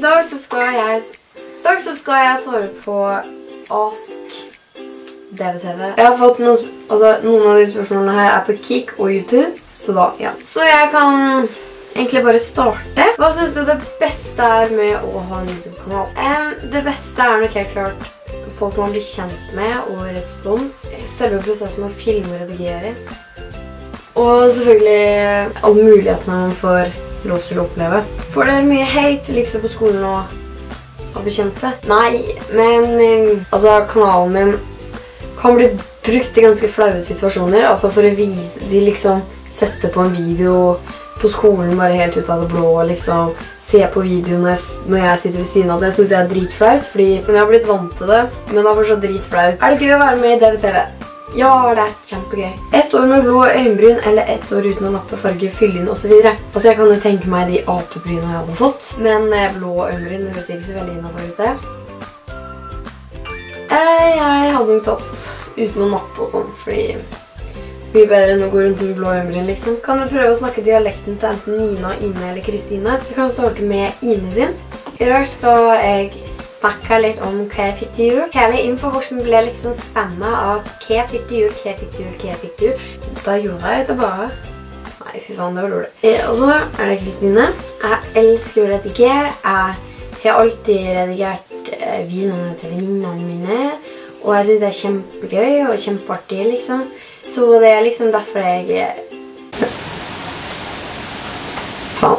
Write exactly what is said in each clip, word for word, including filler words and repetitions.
dag så skal jeg, i dag så skal jeg svare på Ask D V T V. Jeg har fått noen, altså, noen av de spørsmålene her er på Kik og YouTube, så da, ja. Så jeg kan egentlig bare starte. Hva synes du det beste er med å ha en YouTube-kanal? Um, det beste er nok helt klart folk man blir kjent med og respons. Selve prosessen med å filme og redigere. Og selvfølgelig alle mulighetene man får lov til å oppleve. Får dere mye hate liksom på skolen og av bekjente? Nei, men altså kanalen min kan bli brukt i ganske flaue situasjoner. Altså for å vise, de liksom setter på en video på skolen bare helt ut av det blå og liksom se på videoene når jeg sitter ved siden av det. Jeg synes jeg er dritflaut, fordi jeg har blitt vant til det, men det er fortsatt dritflaut. Er det gøy å være med i D V T V? Ja, det er kjempegøy. Ett år med blå øyenbryn, eller ett år uten å nappe farge, fylle inn og så videre. Altså, jeg kan jo tenke meg de apebryna jeg hadde fått, men blå øyenbryn, det høres ikke så veldig innenfor ut det. Jeg hadde nok tatt uten å nappe og sånn, fordi mye bedre enn å gå rundt med blå øyenbryn, liksom. Kan du prøve å snakke dialekten til enten Nina, Ine eller Kristine? Vi kan starte med Ine sin. I dag skal jeg snakke litt om hva jeg fikk til jul. Hele infoboksen ble liksom spennende av hva jeg fikk til jul, hva jeg fikk til jul, hva jeg fikk til jul. Da gjorde jeg det bare. Nei, fy faen, det var dårlig. Og så er det Kristine. Jeg elsker å redigere. Jeg har alltid redigert videoene til venninnene mine, og jeg synes det er kjempegøy og kjempeartig, liksom. Så det er liksom derfor jeg... Faen.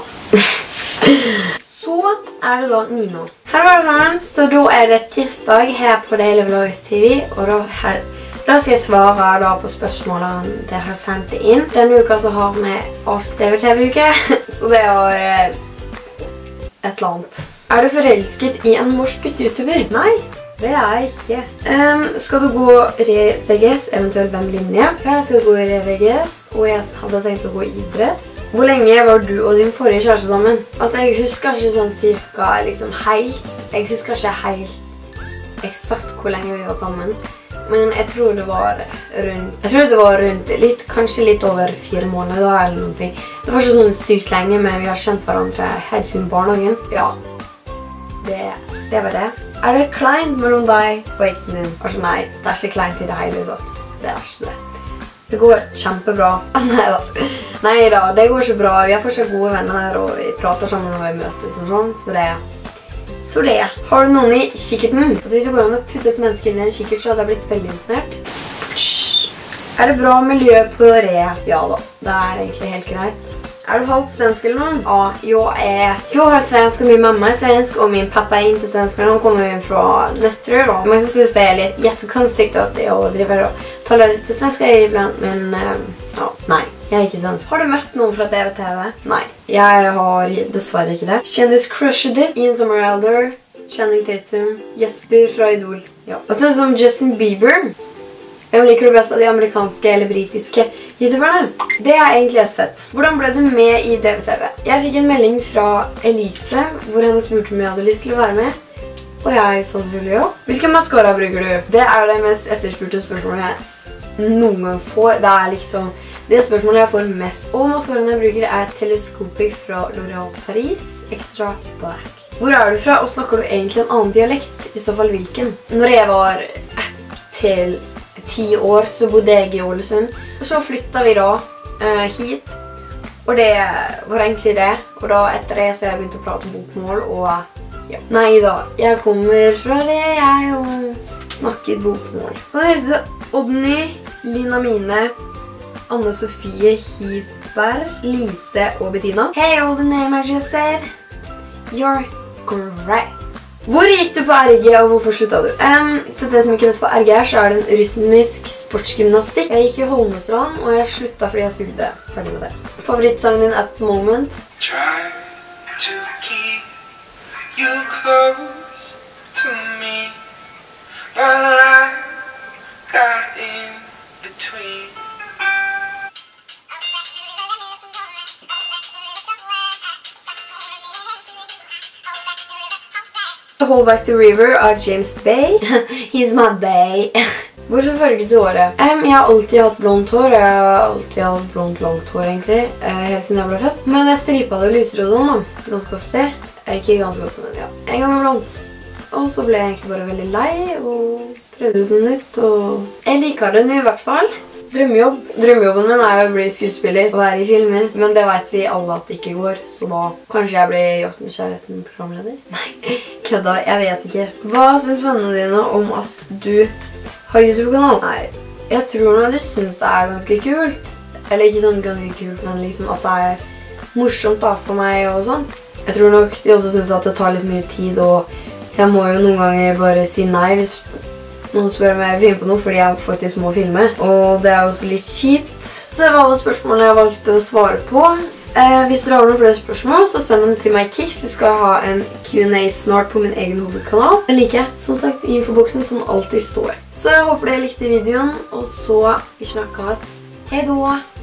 Så er det da Nina. Her var det sånn, så da er det tirsdag her på Daily Vlogs T V, og da, her, da skal jeg svare da på spørsmålene dere har sendt inn. Denne uka så har vi Ask D V T V-uke, så det er et eller annet. Er du forelsket i en norsk YouTuber? Nei. Det er jeg ikke. Um, skal du gå Re-V G S, eventuelt hvem linje? Jeg skal gå Re-V G S, og jeg hadde tenkt å gå idrett. Hvor lenge var du og din forrige kjæreste sammen? Altså, jeg husker ikke sånn cirka, liksom helt. Jeg husker ikke helt eksakt hvor lenge vi var sammen. Men jeg tror det var rundt, jeg tror det var rundt litt, kanskje litt over fire måneder da, eller noe. Det var ikke sånn sykt lenge, men vi har kjent hverandre helt siden barnehagen. Ja, det, det var det. Er det kleint mellom deg og eksen din? Altså nei, det er ikke kleint i det hele tatt. Det er ikke det. Det går kjempebra. Nei da. Nei da, det går ikke bra. Vi er fortsatt gode venner, og vi prater sammen når vi møtes og sånn, så det Så det. Har du noen i kikkerten? Altså hvis du går an å putte et menneske inn i en kikkert, så hadde jeg blitt veldig imponert. Er det bra miljø på Re? Ja da, det er egentlig helt greit. Er du halvt svensk eller noen? Ja, jag är, jag har svensk och min mamma är svensk och min pappa är inte svensk, men hon kommer ju från Nätterö då. Man kan synes det är lite jättekonstigt att jag driver och talar lite svenska ibland, men äh, ja, nej, jag är inte svensk. Har du møtt noen fra D V T V? Nej, jag har dessverre ikke det. Kjendis crushet ditt? Ian Somerhalder, Channing Tatum, Jesper fra Idol. Ja. Hva synes du om Justin Bieber? Hvem liker du best av de amerikanske eller britiske youtuberne? Det er egentlig et fett. Hvordan ble du med i D V T V? Jeg fikk en melding fra Elise, hvor henne spurte om jeg hadde lyst til å være med. Og jeg sa selvfølgelig ja. Hvilken mascara bruker du? Det er det mest etterspurte spørsmålet jeg noen gang får. Det er liksom det spørsmålet jeg får mest. Og mascaraen jeg bruker er Telescopic fra L'Oréal Paris Extra Black. Hvor er du fra, og snakker du egentlig en annen dialekt? I så fall hvilken? Når jeg var ett til ti år så bodde jeg i Ålesund. Og så flyttet vi da uh, hit. Og det var egentlig det. Og da etter det så har jeg begynt å prate bokmål. Og ja. Nei da, jeg kommer fra det jeg og snakker bokmål. Og det heter Odny, Lina Mine, Anne Sofie Hisberg, Lise og Bettina. Hey, all the name I just said. You're great. Hvor gikk du på R G, og hvorfor sluttet du? Um, til det som ikke vet på R G er, så er det en rytmisk sportsgymnastikk. Jeg gikk i Holmestrand, og jeg sluttet fordi jeg sugde. Ferdig med det. Favorittsangen din at the moment? Try to keep you close to me, but I got in between. Hold Back the River av James Bay. He's my bay. Hvorfor farget du håret? Um, jeg har alltid hatt blondt hår. Jeg har alltid hatt blondt langt hår egentlig, uh, helt siden jeg ble født. Men jeg stripet det og lyser det da, ganske ofte. er ikke ganske ofte, men ja, en gang iblant. Og så ble jeg egentlig bare veldig lei og prøvde ut noe nytt, og jeg liker det nå i hvert fall. Drømmejobb. Drømmejobben min er jo å bli skuespiller og være i filmer, men det vet vi alle at det ikke går, så da kanskje jeg blir Jakt med kjærligheten programleder? Nei, kødda, jeg vet ikke. Hva synes vennene dine om at du har YouTube-kanal? Nei, jeg tror nå de synes det er ganske kult. Eller ikke sånn ganske kult, men liksom at det er morsomt da for meg og sånn. Jeg tror nok de også synes at det tar litt mye tid, og jeg må jo noen ganger bare si nei hvis noen spør om jeg vil filme på noe, fordi jeg faktisk må filme. Og det er også litt kjipt. Det var alle spørsmålene jeg valgte å svare på. Eh, hvis dere har noen flere spørsmål, så send dem til meg i Kicks. Jeg skal ha en Q and A snart på min egen hovedkanal. Den liker jeg, som sagt, i infoboksen som alltid står. Så jeg håper dere likte videoen, og så vi snakkes. Hei då!